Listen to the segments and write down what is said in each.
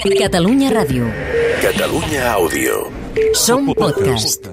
Catalunya Ràdio. Catalunya Àudio. Som podcast.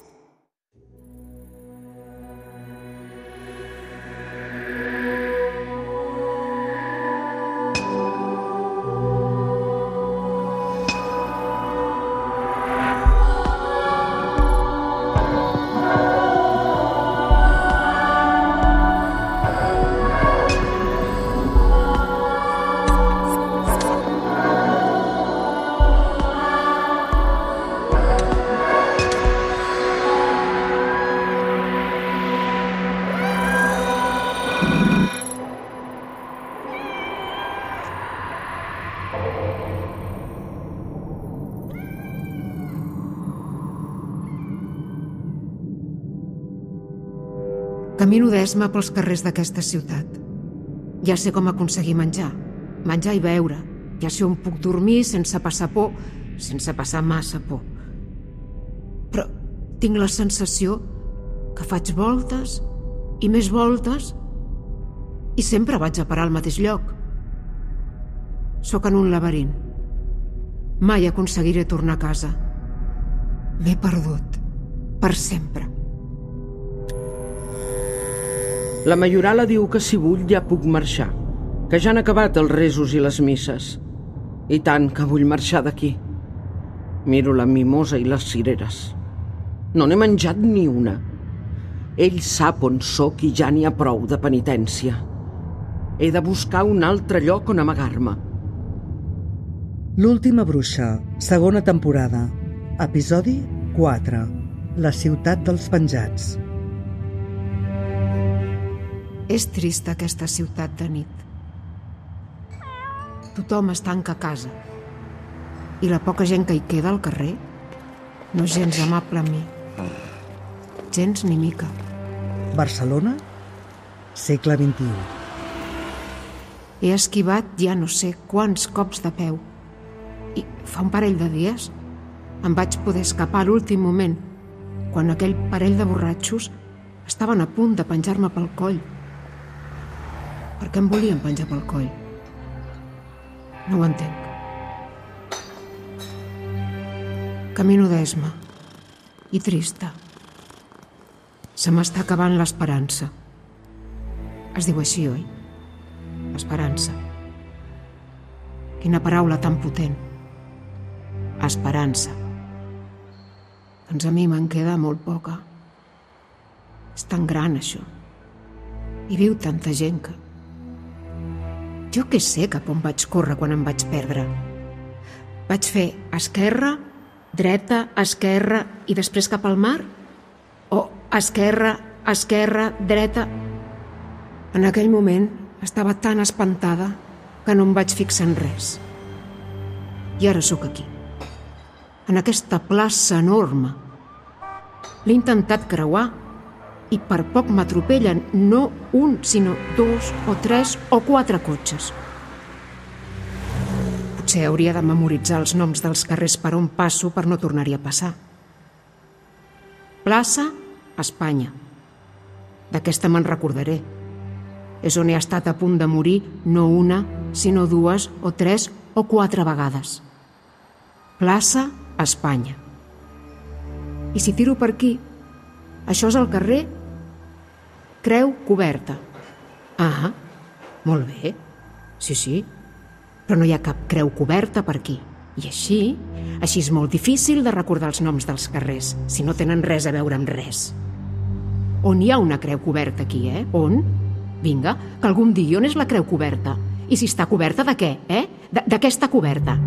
Camino d'esma pels carrers d'aquesta ciutat. Ja sé com aconseguir menjar i beure. Ja sé on puc dormir sense passar por, sense passar massa por. Però tinc la sensació que faig voltes i més voltes i sempre vaig a parar al mateix lloc. Sóc en un laberint. Mai aconseguiré tornar a casa. M'he perdut. Per sempre. La Maiorala diu que si vull ja puc marxar, que ja han acabat els resos i les misses. I tant que vull marxar d'aquí. Miro la mimosa i les cireres. No n'he menjat ni una. Ell sap on sóc i ja n'hi ha prou de penitència. He de buscar un altre lloc on amagar-me. L'última bruixa, segona temporada. Episodi 4. La ciutat dels penjats. És trista aquesta ciutat de nit. Tothom es tanca a casa. I la poca gent que hi queda al carrer no és gens amable amb mi. Gens ni mica. Barcelona, segle XXI. He esquivat ja no sé quants cops de peu. I fa un parell de dies em vaig poder escapar a l'últim moment, quan aquell parell de borratxos estaven a punt de penjar-me pel coll. Per què em volien penjar pel coll? No ho entenc. Camino d'esma. I trista. Se m'està acabant l'esperança. Es diu així, oi? Esperança. Quina paraula tan potent. Esperança. Doncs a mi me'n queda molt poca. És tan gran, això. Hi viu tanta gent que... Jo què sé cap on vaig córrer quan em vaig perdre. Vaig fer esquerra, dreta, esquerra i després cap al mar? O esquerra, esquerra, dreta... En aquell moment estava tan espantada que no em vaig fixar en res. I ara sóc aquí, en aquesta plaça enorme. L'he intentat creuar i per poc m'atropellen no un, sinó 2 o 3 o 4 cotxes. Potser hauria de memoritzar els noms dels carrers per on passo per no tornar-hi a passar. Plaça Espanya. D'aquesta me'n recordaré. És on he estat a punt de morir no una, sinó 2 o 3 o 4 vegades. Plaça Espanya. I si tiro per aquí, això és el carrer Creu Coberta. Ah, molt bé. Sí, però no hi ha cap creu coberta per aquí. I així és molt difícil de recordar els noms dels carrers, si no tenen res a veure amb res. On hi ha una creu coberta aquí, On? Vinga, que algú em digui on és la creu coberta. I si està coberta de què, De què està coberta,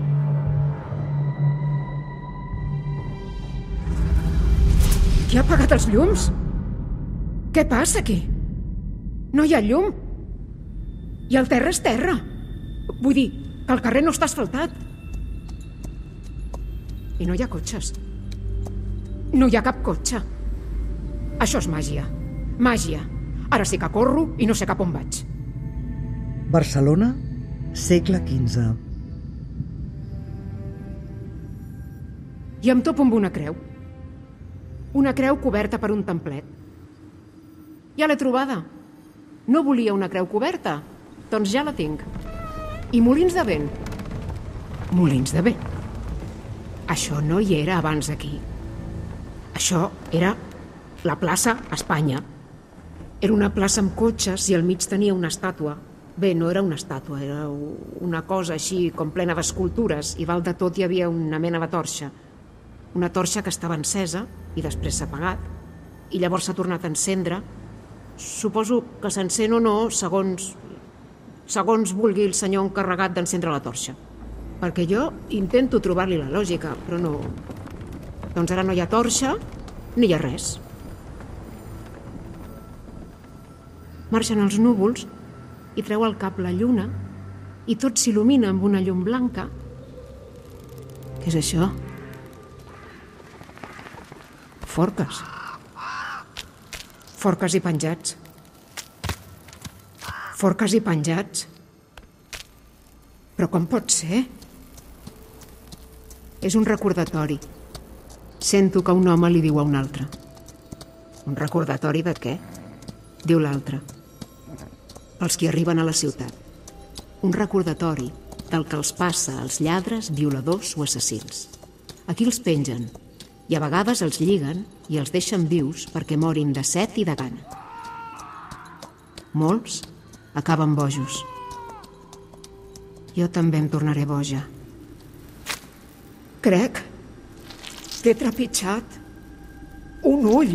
Qui ha apagat els llums? Què passa aquí? No hi ha llum. I el terra és terra. Vull dir, que el carrer no està asfaltat. I no hi ha cotxes. No hi ha cap cotxe. Això és màgia. Màgia. Ara sí que corro i no sé cap on vaig. Barcelona, segle XV. I em topo amb una creu. Una creu coberta per un templet. Ja l'he trobada. No volia una creu coberta? Doncs ja la tinc. I molins de vent. Molins de Vent. Això no hi era abans d'aquí. Això era la plaça Espanya. Era una plaça amb cotxes i al mig tenia una estàtua. Bé, no era una estàtua, era una cosa així com plena d'escultures, i dalt de tot hi havia una mena de torxa. Una torxa que estava encesa i després s'ha apagat, i llavors s'ha tornat a encendre. Suposo que s'encén o no segons vulgui el senyor encarregat d'encendre la torxa. Perquè jo intento trobar-li la lògica, però no. Doncs ara no hi ha torxa ni hi ha res. Marxen els núvols i treu al cap la lluna i tot s'il·lumina amb una llum blanca. Què és això? Forques. Forques i penjats. Forques i penjats. Però com pot ser? És un recordatori. Sento que un home li diu a un altre. Un recordatori de què? Diu l'altre. Els qui arriben a la ciutat. Un recordatori del que els passa als lladres, violadors o assassins. Aquí els pengen i a vegades els lliguen i els deixen vius perquè morin de set i de gana. Molts acaben bojos. Jo també em tornaré boja. Crec que he trepitjat un ull.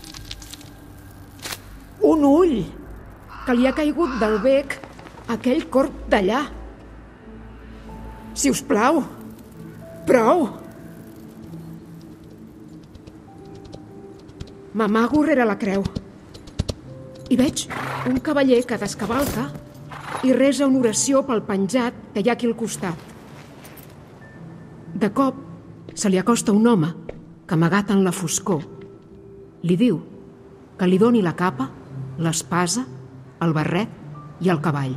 Un ull que li ha caigut del bec a aquell corb d'allà. Si us plau, prou! M'amago rere la creu i veig un cavaller que descavalca i resa una oració pel penjat que hi ha aquí al costat. De cop se li acosta un home que, amagat en la foscor, li diu que li doni la capa, l'espasa, el barret i el cavall.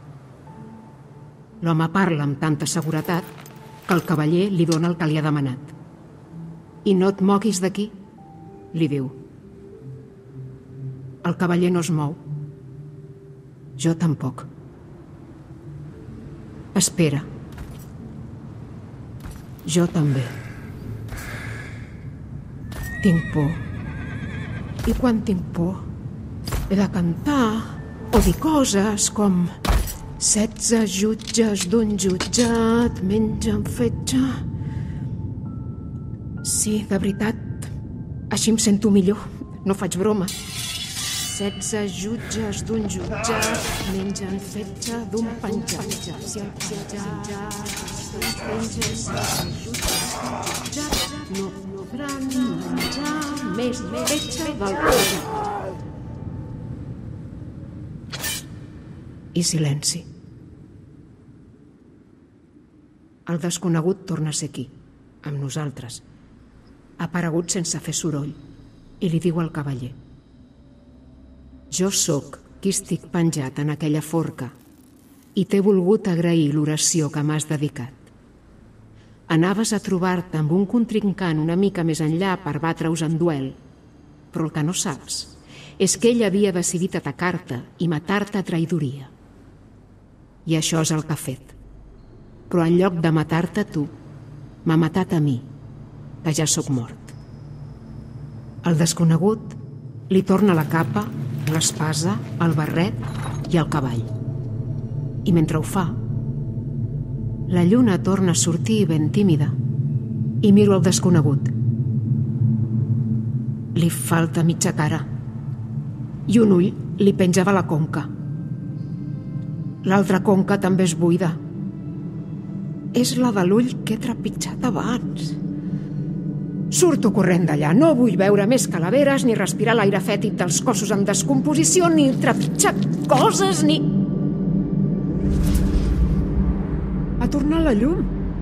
L'home parla amb tanta seguretat que el cavaller li dona el que li ha demanat. I no et moguis d'aquí, li diu. El cavaller no es mou. Jo tampoc. Espera. Jo també. Tinc por. I quan tinc por, he de cantar o dir coses com 16 jutges d'un jutjat mengen fetge. Sí, de veritat, així em sento millor. No faig broma. 16 jutges d'un jutjat mengen fetge d'un penjat. Si el penjat penja, 16 jutges d'un jutjat no podran menjar més fetge del penjat. I silenci. El desconegut torna a ser aquí, amb nosaltres, aparegut sense fer soroll, i li diu al cavaller: jo sóc qui estic penjat en aquella forca i t'he volgut agrair l'oració que m'has dedicat. Anaves a trobar-te amb un contrincant una mica més enllà per batre-us en duel, però el que no saps és que ell havia decidit atacar-te i matar-te a traïdoria. I això és el que ha fet. Però en lloc de matar-te tu, m'ha matat a mi, que ja sóc mort. El desconegut li torna la capa, l'espasa, el barret i el cavall. I mentre ho fa, la lluna torna a sortir ben tímida i miro el desconegut. Li falta mitja cara i un ull li penjava a la conca. L'altra conca també és buida. És la de l'ull que he trepitjat abans. Surto corrent d'allà. No vull veure més calaveres, ni respirar l'aire fètid dels cossos en descomposició, ni trepitjar coses, ni... Ha tornat la llum.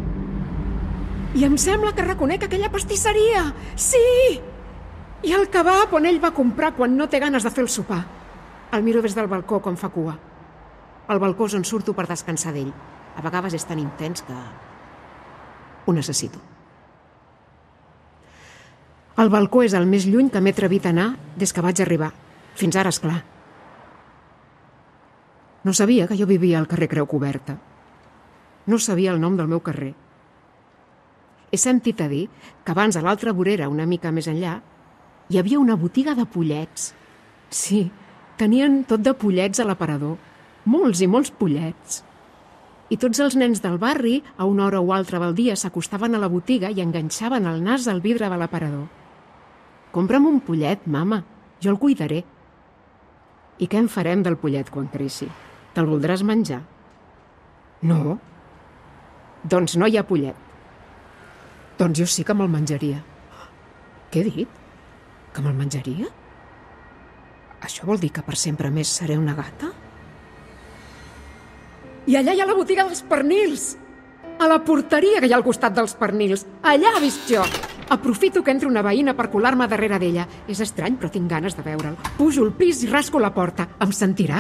I em sembla que reconec aquella pastisseria. Sí! I el kebab on ell va comprar quan no té ganes de fer el sopar. El miro des del balcó com fa cua. El balcó és on surto per descansar d'ell. A vegades és tan intens que ho necessito. El balcó és el més lluny que m'he atrevit a anar des que vaig arribar. Fins ara, esclar. No sabia que jo vivia al carrer Creu Coberta. No sabia el nom del meu carrer. He sentit a dir que abans a l'altra vorera, una mica més enllà, hi havia una botiga de pollets. Sí, tenien tot de pollets a l'aparador. Molts i molts pollets. I tots els nens del barri, a una hora o altra del dia, s'acostaven a la botiga i enganxaven el nas al vidre de l'aparador. Compra'm un pollet, mama, jo el cuidaré. I què en farem del pollet quan creixi? Te'l voldràs menjar? No? Doncs no hi ha pollet. Doncs jo sí que me'l menjaria. Què he dit? Que me'l menjaria? Això vol dir que per sempre més seré una gata? I allà hi ha la botiga dels pernils! A la porteria que hi ha al costat dels pernils. Allà he vist jo! Aprofito que entri una veïna per colar-me darrere d'ella. És estrany, però tinc ganes de veure'l. Pujo al pis i rasco la porta. Em sentirà?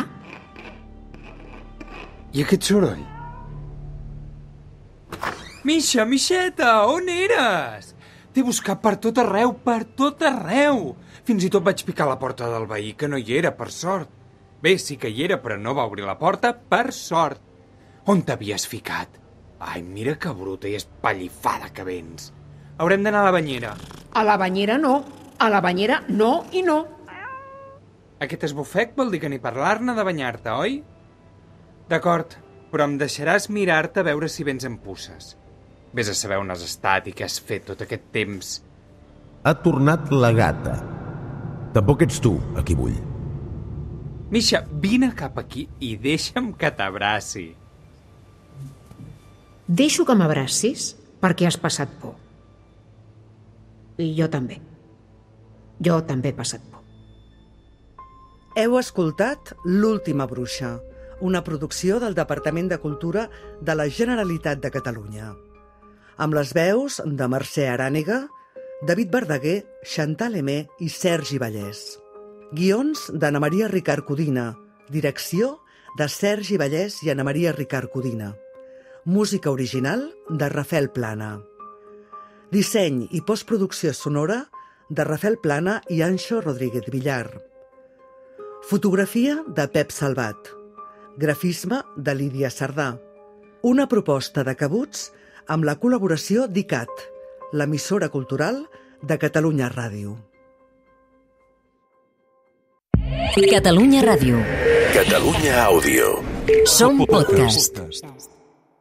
I aquest soroll? Misha, Mixeta, on eres? T'he buscat per tot arreu, per tot arreu. Fins i tot vaig picar la porta del veí, que no hi era, per sort. Bé, sí que hi era, però no va obrir la porta, per sort. On t'havies ficat? Ai, mira que bruta i espallifada que vens. Haurem d'anar a la banyera. A la banyera no. A la banyera no i no. Aquest esbufec vol dir que ni parlar-ne de banyar-te, oi? D'acord, però em deixaràs mirar-te a veure si vens en puces. Vés a saber on has estat i què has fet tot aquest temps. Ha tornat la gata. Tampoc ets tu, a qui vull. Misha, vine cap aquí i deixa'm que t'abraci. Deixo que m'abracis perquè has passat por. I jo també. Jo també he passat por. Heu escoltat L'última bruixa, una producció del Departament de Cultura de la Generalitat de Catalunya. Amb les veus de Mercè Arànega, David Verdaguer, Chantal Aimé i Sergi Vallès. Guions d'Anna Maria Ricard Codina. Direcció de Sergi Vallès i Anna Maria Ricard Codina. Música original de Rafael Plana. Disseny i postproducció sonora de Rafael Plana i Anxo Rodríguez Villar. Fotografia de Pep Salvat. Grafisme de Lídia Sardà. Una proposta de Cabuts amb la col·laboració d'ICAT, l'emissora cultural de Catalunya Ràdio. Catalunya Ràdio. Catalunya Àudio. Som podcast.